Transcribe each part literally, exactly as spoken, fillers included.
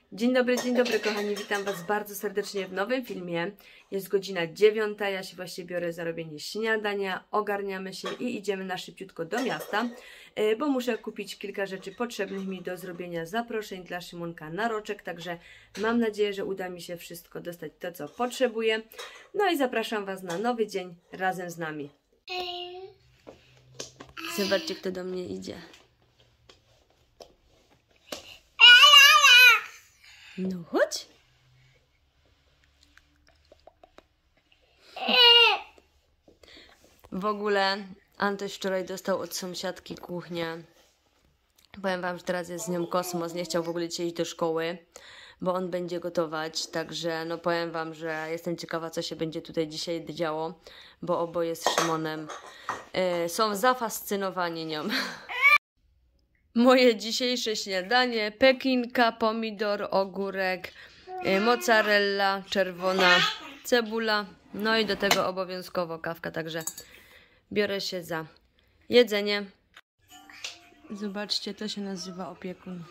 Dzień dobry, dzień dobry kochani, witam Was bardzo serdecznie w nowym filmie. Jest godzina dziewiąta, ja się właśnie biorę za robienie śniadania, ogarniamy się i idziemy na szybciutko do miasta, bo muszę kupić kilka rzeczy potrzebnych mi do zrobienia zaproszeń dla Szymonka na roczek, także mam nadzieję, że uda mi się wszystko dostać to, co potrzebuję. No i zapraszam Was na nowy dzień razem z nami. Zobaczcie, kto do mnie idzie. No chodź. W ogóle Antoś wczoraj dostał od sąsiadki kuchnię. Powiem Wam, że teraz jest z nią kosmos. Nie chciał w ogóle dzisiaj iść do szkoły, bo on będzie gotować. Także no powiem Wam, że jestem ciekawa, co się będzie tutaj dzisiaj działo, bo oboje z Szymonem yy, są zafascynowani nią. Moje dzisiejsze śniadanie: pekinka, pomidor, ogórek, yy, mozzarella czerwona, cebula, no i do tego obowiązkowo kawka, także biorę się za jedzenie. Zobaczcie, to się nazywa opiekun.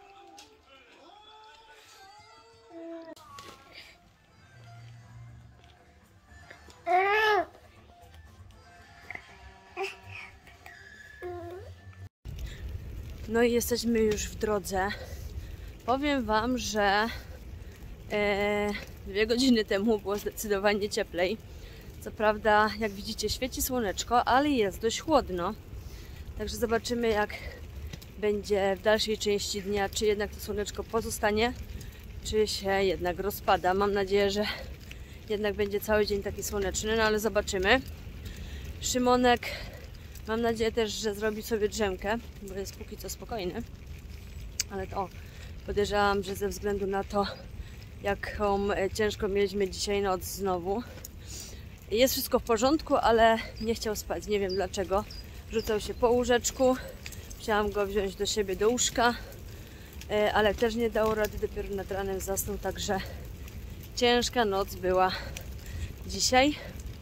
No i jesteśmy już w drodze. Powiem Wam, że e, dwie godziny temu było zdecydowanie cieplej. Co prawda, jak widzicie, świeci słoneczko, ale jest dość chłodno. Także zobaczymy, jak będzie w dalszej części dnia, czy jednak to słoneczko pozostanie, czy się jednak rozpada. Mam nadzieję, że jednak będzie cały dzień taki słoneczny, no ale zobaczymy. Szymonek, mam nadzieję też, że zrobi sobie drzemkę, bo jest póki co spokojny. Ale to podejrzewam, że ze względu na to, jaką ciężko mieliśmy dzisiaj noc znowu, jest wszystko w porządku, ale nie chciał spać. Nie wiem dlaczego. Rzucał się po łóżeczku. Chciałam go wziąć do siebie do łóżka, ale też nie dało rady. Dopiero nad ranem zasnął, także ciężka noc była dzisiaj.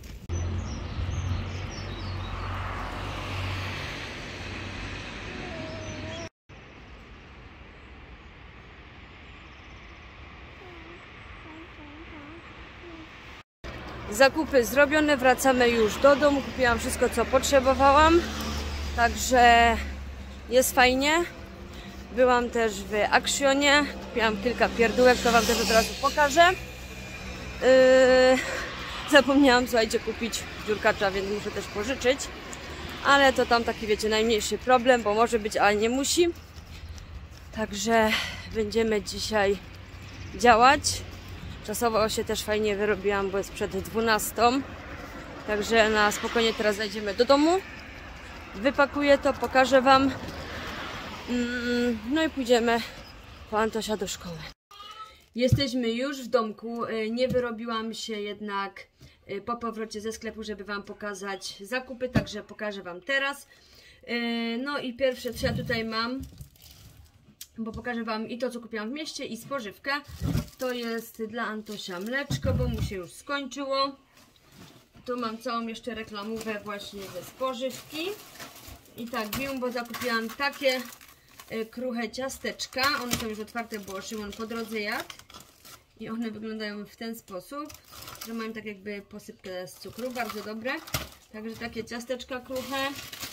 Zakupy zrobione, wracamy już do domu. Kupiłam wszystko, co potrzebowałam, także jest fajnie. Byłam też w Actionie, kupiłam kilka pierdółek, to Wam też od razu pokażę. Yy, zapomniałam, słuchajcie, kupić dziurkacza, więc muszę też pożyczyć. Ale to tam taki, wiecie, najmniejszy problem, bo może być, ale nie musi. Także będziemy dzisiaj działać. Czasowo się też fajnie wyrobiłam, bo jest przed dwunastą. Także na spokojnie teraz zajdziemy do domu. Wypakuję to, pokażę Wam. No i pójdziemy po Antosia do szkoły. Jesteśmy już w domku. Nie wyrobiłam się jednak po powrocie ze sklepu, żeby Wam pokazać zakupy, także pokażę Wam teraz. No i pierwsze, co ja tutaj mam, bo pokażę Wam i to, co kupiłam w mieście, i spożywkę. To jest dla Antosia mleczko, bo mu się już skończyło. Tu mam całą jeszcze reklamówę właśnie ze spożywki. I tak, Bimbo zakupiłam takie y, kruche ciasteczka. One są już otwarte, bo Szymon po drodze jadł. I one wyglądają w ten sposób, że mają tak jakby posypkę z cukru, bardzo dobre. Także takie ciasteczka kruche.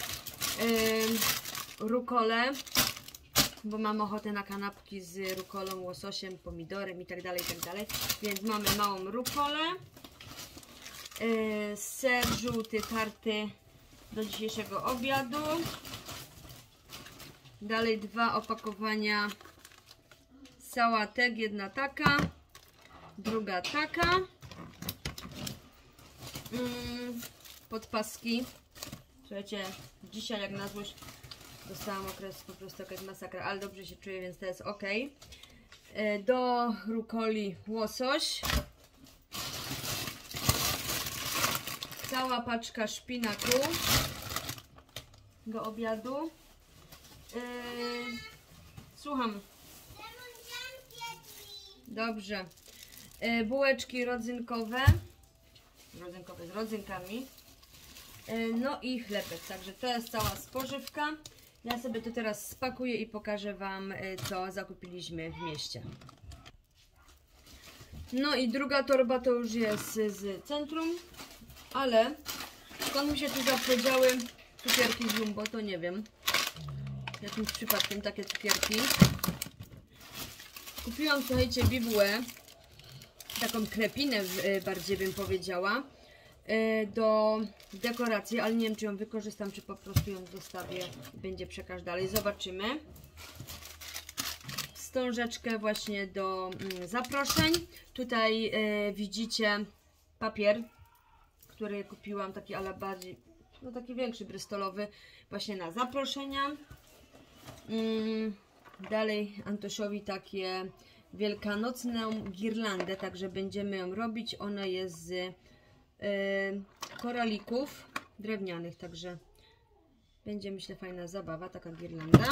Yy, rukole, bo mam ochotę na kanapki z rukolą, łososiem, pomidorem i tak dalej, i tak dalej. Więc mamy małą rukolę, yy, ser żółty tarty do dzisiejszego obiadu. Dalej dwa opakowania sałatek, jedna taka, druga taka. Yy, podpaski. Słuchajcie, dzisiaj jak na złość dostałam okres po prostu jakaś masakra, ale dobrze się czuję, więc to jest ok. Do rukoli łosoś. Cała paczka szpinaku do obiadu. Yy, słucham. Dobrze. Yy, bułeczki rodzynkowe. Rodzynkowe z rodzynkami. Yy, no i chlebek. Także to jest cała spożywka. Ja sobie to teraz spakuję i pokażę Wam, co zakupiliśmy w mieście. No i druga torba to już jest z centrum, ale skąd mi się tu zapowiedziały cukierki z Jumbo, to nie wiem. Jakimś przypadkiem takie cukierki. Kupiłam, słuchajcie, bibułę, taką krepinę bardziej bym powiedziała, do dekoracji, ale nie wiem, czy ją wykorzystam, czy po prostu ją zostawię i będzie przekaż dalej. Zobaczymy. Wstążeczkę właśnie do zaproszeń. Tutaj e, widzicie papier, który kupiłam, taki ala bardziej, no taki większy, brystolowy, właśnie na zaproszenia. Mm, dalej Antosiowi takie wielkanocną girlandę, także będziemy ją robić. Ona jest z e, koralików drewnianych, także będzie, myślę, fajna zabawa, taka girlanda.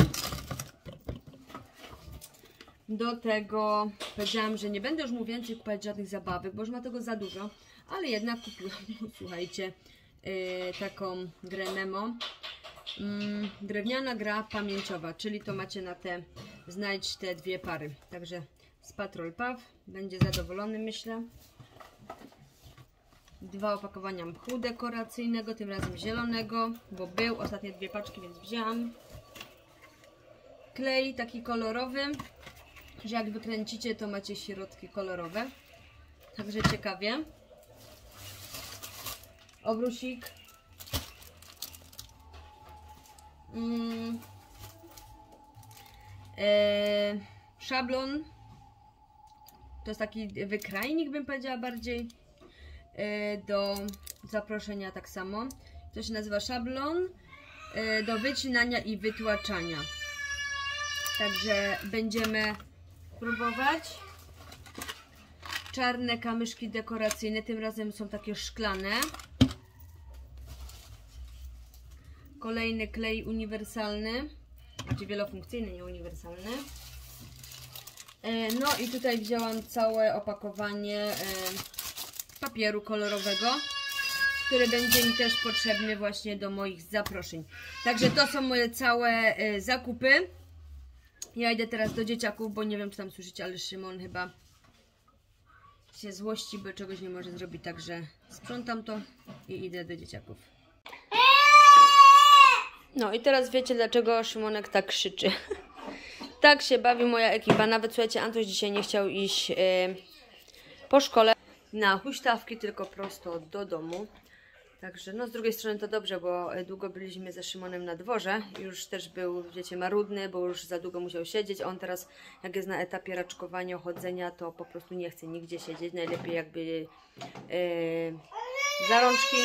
Do tego powiedziałam, że nie będę już mu więcej kupować żadnych zabawek, bo już ma tego za dużo, ale jednak kupiłam, słuchajcie, yy, taką grę Nemo. Yy, drewniana gra pamięciowa, czyli to macie na te, znajdź te dwie pary. Także z Patrol Puff będzie zadowolony, myślę. Dwa opakowania mchu dekoracyjnego, tym razem zielonego, bo był, ostatnie dwie paczki, więc wzięłam. Klej taki kolorowy, że jak wykręcicie, to macie środki kolorowe. Także ciekawie. Obrusik. Mm. Eee, szablon. To jest taki wykrajnik, bym powiedziała bardziej. Eee, do zaproszenia tak samo. To się nazywa szablon eee, do wycinania i wytłaczania. Także będziemy próbować. Czarne kamyszki dekoracyjne, tym razem są takie szklane. Kolejny klej uniwersalny, znaczy wielofunkcyjny, nie uniwersalny. No i tutaj wzięłam całe opakowanie papieru kolorowego, który będzie mi też potrzebny właśnie do moich zaproszeń. Także to są moje całe zakupy. Ja idę teraz do dzieciaków, bo nie wiem, czy tam słyszycie, ale Szymon chyba się złości, bo czegoś nie może zrobić, także sprzątam to i idę do dzieciaków. No i teraz wiecie, dlaczego Szymonek tak krzyczy. Tak się bawi moja ekipa. Nawet, słuchajcie, Antoś dzisiaj nie chciał iść yy, po szkole na huśtawki, tylko prosto do domu. Także no z drugiej strony to dobrze, bo długo byliśmy ze Szymonem na dworze. Już też był, wiecie, marudny, bo już za długo musiał siedzieć. On teraz, jak jest na etapie raczkowania, chodzenia, to po prostu nie chce nigdzie siedzieć. Najlepiej jakby yy, za rączki.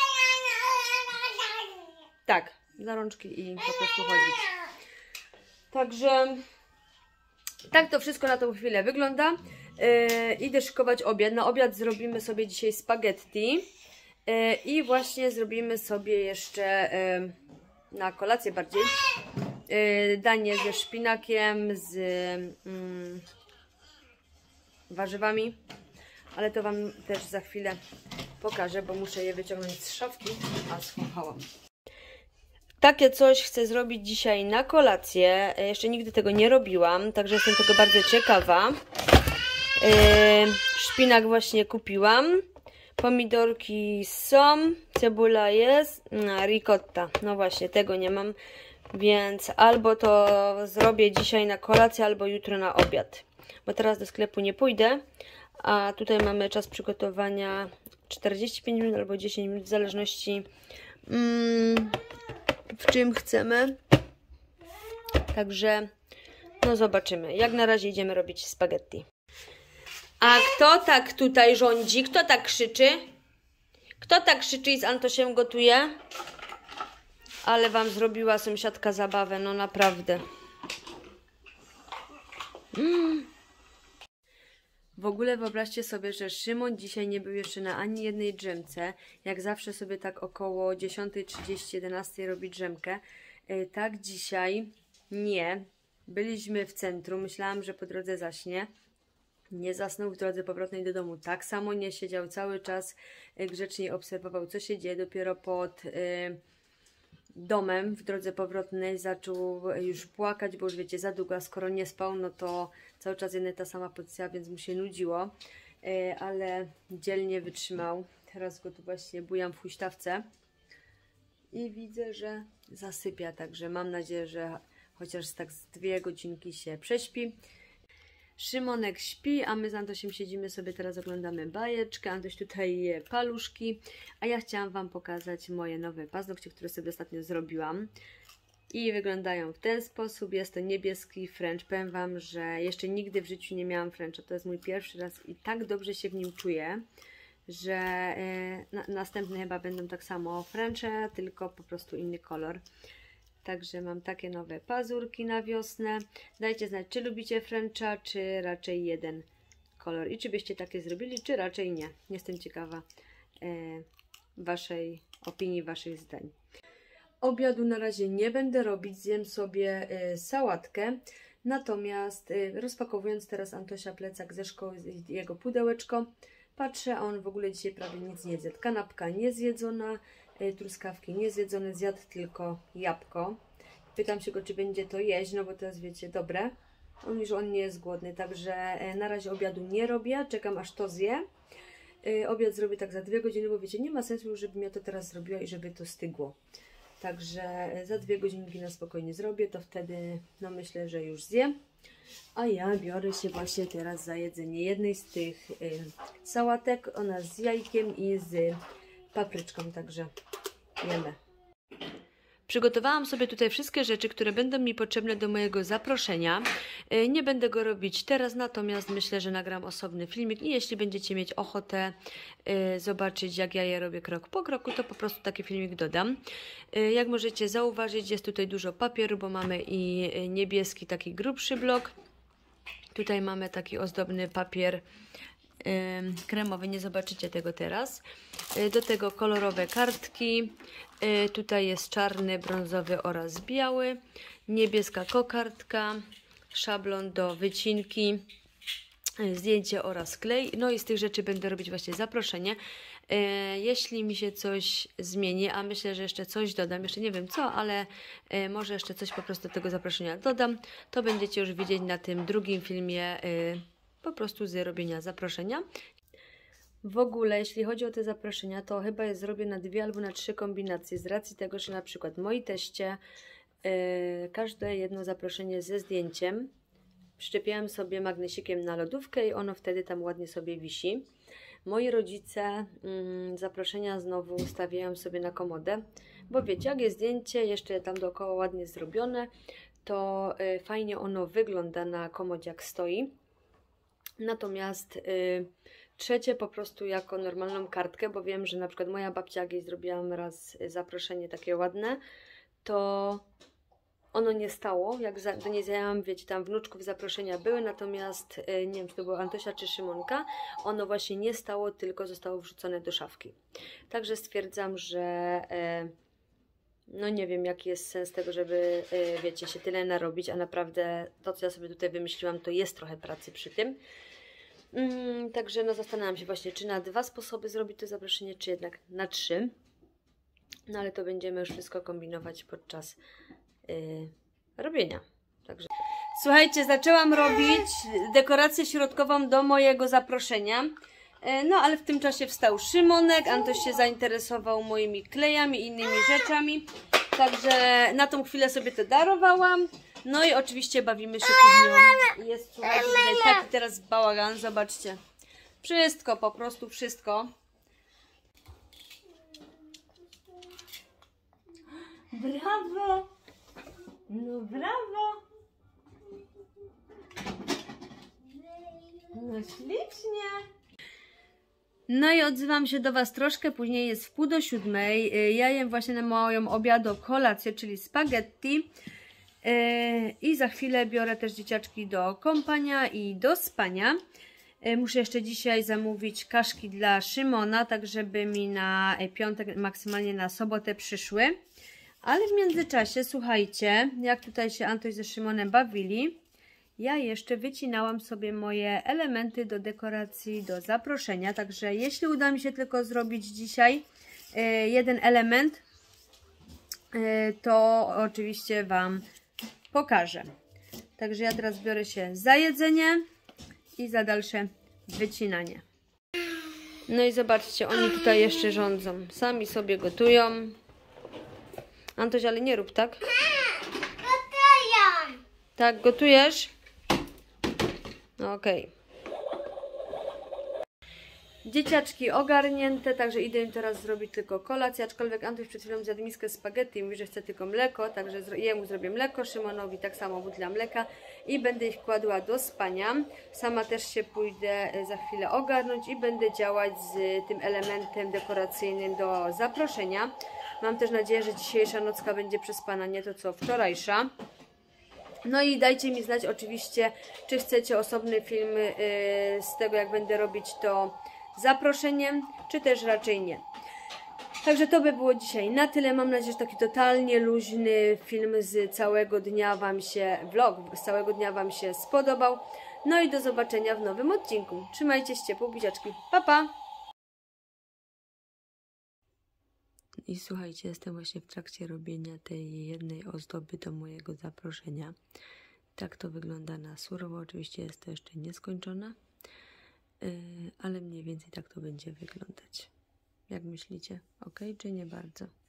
Tak, za rączki i po prostu chodzić. Także tak to wszystko na tą chwilę wygląda. Yy, idę szykować obiad. Na obiad zrobimy sobie dzisiaj spaghetti. I właśnie zrobimy sobie jeszcze na kolację bardziej danie ze szpinakiem, z mm, warzywami, ale to Wam też za chwilę pokażę, bo muszę je wyciągnąć z szafki, a schowałam. Takie coś chcę zrobić dzisiaj na kolację. Jeszcze nigdy tego nie robiłam, także jestem tego bardzo ciekawa. Szpinak właśnie kupiłam. Pomidorki są, cebula jest, no, ricotta, no właśnie, tego nie mam, więc albo to zrobię dzisiaj na kolację, albo jutro na obiad, bo teraz do sklepu nie pójdę, a tutaj mamy czas przygotowania czterdzieści pięć minut albo dziesięć minut, w zależności mm, w czym chcemy, także no zobaczymy. Jak na razie idziemy robić spaghetti. A kto tak tutaj rządzi? Kto tak krzyczy? Kto tak krzyczy i z Antosiem gotuje? Ale Wam zrobiła sąsiadka zabawę, no naprawdę. Mm. W ogóle wyobraźcie sobie, że Szymon dzisiaj nie był jeszcze na ani jednej drzemce. Jak zawsze sobie tak około dziesiątej trzydzieści, jedenastej robi drzemkę. Yy, tak dzisiaj nie. Byliśmy w centrum, myślałam, że po drodze zaśnie. Nie zasnął w drodze powrotnej do domu. Tak samo nie siedział cały czas, grzecznie obserwował, co się dzieje. Dopiero pod y, domem w drodze powrotnej zaczął już płakać, bo już wiecie, za długo, skoro nie spał, no to cały czas jedna ta sama pozycja, więc mu się nudziło. ale dzielnie wytrzymał. Teraz go tu właśnie bujam w huśtawce i widzę, że zasypia, także mam nadzieję, że chociaż tak z dwie godzinki się prześpi. Szymonek śpi, a my z Antosiem siedzimy sobie, teraz oglądamy bajeczkę. Antoś tutaj je paluszki, a ja chciałam Wam pokazać moje nowe paznokcie, które sobie ostatnio zrobiłam. I wyglądają w ten sposób. Jest to niebieski French. Powiem Wam, że jeszcze nigdy w życiu nie miałam Frencha. To jest mój pierwszy raz i tak dobrze się w nim czuję, że e, na, następne chyba będą tak samo Frenche, tylko po prostu inny kolor. Także mam takie nowe pazurki na wiosnę. Dajcie znać, czy lubicie Frencha, czy raczej jeden kolor. I czy byście takie zrobili, czy raczej nie. Jestem ciekawa e, Waszej opinii, Waszych zdań. Obiadu na razie nie będę robić, zjem sobie y, sałatkę, natomiast y, rozpakowując teraz Antosia plecak ze szkoły, jego pudełeczko, patrzę, a on w ogóle dzisiaj prawie nic nie zjadł. Kanapka niezjedzona, y, truskawki niezjedzone, zjadł tylko jabłko. Pytam się go, czy będzie to jeść, no bo to jest, wiecie, dobre. On mówi, że on nie jest głodny, także y, na razie obiadu nie robię, czekam aż to zje. Y, obiad zrobię tak za dwie godziny, bo wiecie, nie ma sensu, żebym ja to teraz zrobiła i żeby to stygło. Także za dwie godzinki na spokojnie zrobię, to wtedy no myślę, że już zjem. A ja biorę się właśnie teraz za jedzenie jednej z tych y, sałatek. Ona z jajkiem i z papryczką, także jemy. Przygotowałam sobie tutaj wszystkie rzeczy, które będą mi potrzebne do mojego zaproszenia. Nie będę go robić teraz, natomiast myślę, że nagram osobny filmik i jeśli będziecie mieć ochotę zobaczyć, jak ja je robię krok po kroku, to po prostu taki filmik dodam. Jak możecie zauważyć, jest tutaj dużo papieru, bo mamy i niebieski, taki grubszy blok. Tutaj mamy taki ozdobny papier kremowy, nie zobaczycie tego teraz. Do tego kolorowe kartki, tutaj jest czarny, brązowy oraz biały, niebieska kokardka, szablon do wycinki, zdjęcie oraz klej. No i z tych rzeczy będę robić właśnie zaproszenie. Jeśli mi się coś zmieni, a myślę, że jeszcze coś dodam, jeszcze nie wiem co, ale może jeszcze coś po prostu do tego zaproszenia dodam, to będziecie już widzieć na tym drugim filmie po prostu z robienia zaproszenia. W ogóle, jeśli chodzi o te zaproszenia, to chyba je zrobię na dwie albo na trzy kombinacje, z racji tego, że na przykład moi teście yy, każde jedno zaproszenie ze zdjęciem przyczepiałam sobie magnesikiem na lodówkę i ono wtedy tam ładnie sobie wisi. Moi rodzice yy, zaproszenia znowu ustawiają sobie na komodę, bo wiecie, jak jest zdjęcie jeszcze tam dookoła ładnie zrobione, to yy, fajnie ono wygląda na komodzie, jak stoi. Natomiast y, trzecie po prostu jako normalną kartkę, bo wiem, że na przykład moja babcia, jak jej zrobiłam raz zaproszenie takie ładne, to ono nie stało, jak za, do niej zajęłam, wiecie, tam wnuczków zaproszenia były, natomiast y, nie wiem, czy to była Antosia czy Szymonka, ono właśnie nie stało, tylko zostało wrzucone do szafki. Także stwierdzam, że y, no nie wiem, jaki jest sens tego, żeby, y, wiecie, się tyle narobić, a naprawdę to, co ja sobie tutaj wymyśliłam, to jest trochę pracy przy tym. Mm, także no zastanawiam się właśnie, czy na dwa sposoby zrobić to zaproszenie, czy jednak na trzy. No ale to będziemy już wszystko kombinować podczas y, robienia. Także słuchajcie, zaczęłam robić dekorację środkową do mojego zaproszenia. No, ale w tym czasie wstał Szymonek, Antoś się zainteresował moimi klejami i innymi rzeczami. Także na tą chwilę sobie to darowałam. No i oczywiście bawimy się kuchnią. Jest, słuchajcie, tutaj taki teraz bałagan, zobaczcie. Wszystko, po prostu wszystko. Brawo! No brawo! No ślicznie! No i odzywam się do Was troszkę później, jest w pół do siódmej. Ja jem właśnie na moją obiadu kolację, czyli spaghetti. I za chwilę biorę też dzieciaczki do kąpania i do spania. Muszę jeszcze dzisiaj zamówić kaszki dla Szymona, tak żeby mi na piątek, maksymalnie na sobotę przyszły. Ale w międzyczasie, słuchajcie, jak tutaj się Antoś ze Szymonem bawili, ja jeszcze wycinałam sobie moje elementy do dekoracji, do zaproszenia. Także jeśli uda mi się tylko zrobić dzisiaj y, jeden element, y, to oczywiście Wam pokażę. Także ja teraz biorę się za jedzenie i za dalsze wycinanie. No i zobaczcie, oni tutaj jeszcze rządzą. Sami sobie gotują. Antoś, ale nie rób, tak? Gotuję. Tak, gotujesz? No okej. Okay. Dzieciaczki ogarnięte, także idę im teraz zrobić tylko kolację, aczkolwiek Antoś przed chwilą zjadł miskę spaghetti i mówi, że chce tylko mleko, także jemu zrobię mleko, Szymonowi tak samo butla mleka i będę ich kładła do spania. Sama też się pójdę za chwilę ogarnąć i będę działać z tym elementem dekoracyjnym do zaproszenia. Mam też nadzieję, że dzisiejsza nocka będzie przespana, nie to co wczorajsza. No i dajcie mi znać oczywiście, czy chcecie osobny film yy, z tego, jak będę robić to zaproszeniem, czy też raczej nie. Także to by było dzisiaj na tyle. Mam nadzieję, że taki totalnie luźny film z całego dnia Wam się, vlog z całego dnia Wam się spodobał. No i do zobaczenia w nowym odcinku. Trzymajcie się ciepło, buziaczki. Pa, pa! I słuchajcie, jestem właśnie w trakcie robienia tej jednej ozdoby do mojego zaproszenia. Tak to wygląda na surowo. Oczywiście jest to jeszcze nieskończona, yy, ale mniej więcej tak to będzie wyglądać. Jak myślicie? Ok, czy nie bardzo?